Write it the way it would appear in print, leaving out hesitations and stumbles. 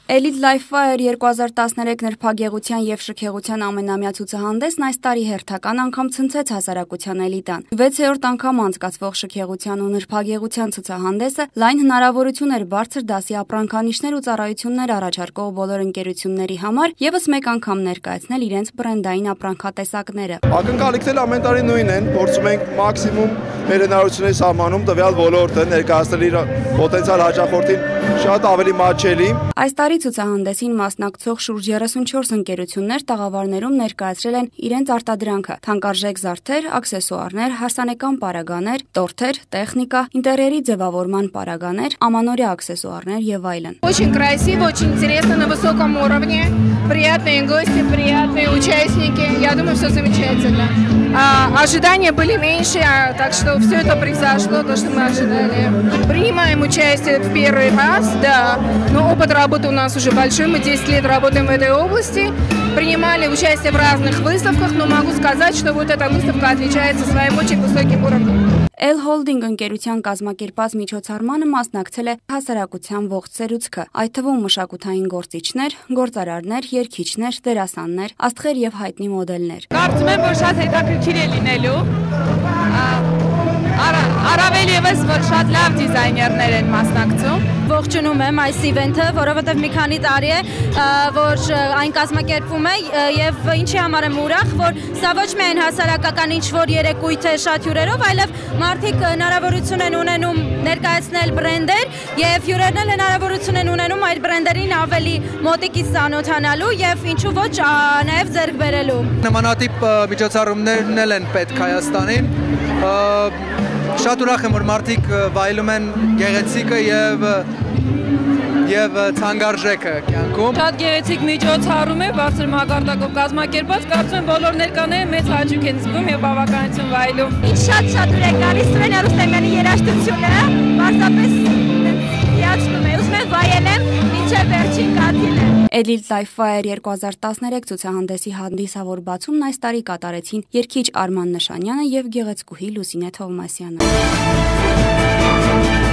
Elite Life Fire 2013 նրբագեղության եւ շքեղության ամենամյա ցուցահանդեսն այս տարի հերթական անգամ ցնցեց հասարակության էլիտան։ 6-րդ անգամ անցկացվող շքեղության ու նրբագեղության ցուցահանդեսը լայն հնարավորություն էր բարձր դասի ապրանքանիշներ ու ծառայություններ առաջարկող բոլոր ընկերությունների համար եւս մեկ անգամ ներկայացնել իրենց բրենդային ապրանքատեսակները։ Ակնկալիքները ամեն տարի նույնն են, փորձում ենք մաքսիմում մեր հնարավորությունների սահմանում տվյալ ոլորտը ներկայացնել իր պոտենցիալ հաճախորդին շատ ավելի մատչելի։ Այս տարի ցուցահանդեսին մասնակցող շուրջ 34 ընկերություններ տաղավարներում ներկայացրել են իրենց արտադրանքը՝ թանկարժեք զարդեր, աքսեսուարներ, հարսանեկան պարագաներ, տորթեր, տեխնիկա, ինտերիերի ձևավորման պարագաներ, ամանորյա աքսեսուարներ եւ այլն։ Очень красиво, очень интересно, на высоком уровне. Приятные гости, приятные участники. Я думаю, все замечательно. Ожидания были меньше, так что все это превзошло то, что мы ожидали. Принимаем участие в первый раз, да, но опыт работы у нас уже большой, мы 10 лет работаем в этой области. Принимали участие в разных выставках, но могу сказать, что вот эта выставка отличается своим очень высоким уровнем. L Holding ընկերության կազմակերպած միջոցառմանը մասնակցել է հասարակության ողջ ցերուցքը, այդ թվում մշակութային գործիչներ, գործարարներ, երգիչներ, դերասաններ, աստղեր եւ հայտնի մոդելներ։ Կարծում եմ, որ շատ հետաքրքիր է լինելու։ Առավել եւս, որ շատ լավ դիզայներներ են մասնակցում։ Ողջունում եմ այս իվենթը, որովհետև մի քանի տարի է, որ այն կազմակերպվում է եւ ինչի համար եմ ուրախ, որ սա ոչ միայն հասարակական ինչ-որ երեկույթ է շատ հյուրերով, այլև մարդիկ հնարավորություն են ունենում ներկայացնել բրենդեր եւ հյուրերն էլ հնարավորություն են ունենում այդ բրենդերին ավելի մոտիկից ծանոթանալու եւ ինչու ոչ նաեւ ձեռք բերելու։ Նմանատիպ միջոցառումներն էլ են պետք Հայաստանին։ Շատ ուրախ եմ, որ մարդիկ վայելում են գեղեցիկը եւ ցանկարժեքը կյանքում։ Շատ գեղեցիկ միջոցառում է, բարձր մակարդակով կազմակերպված, կարծում եմ բոլոր ներկաները մեծ հաճույք են զգում եւ բավականություն վայելում։ Ինչ շատ ուրախ է գալիս Սուրեն Արուստեմյանի երաժշտությունը, պարզապես հիացնում է, ուզում եմ վայելեմ մինչեւ վերջին կաթիլը։ Elite Life Fire 2013 ցուցահանդեսի հանդիսավոր բացումն այս տարի կատարեցին երգիչ Արման Նշանյանը եւ գեղեցկուհի Լուսինե Թովմասյանը։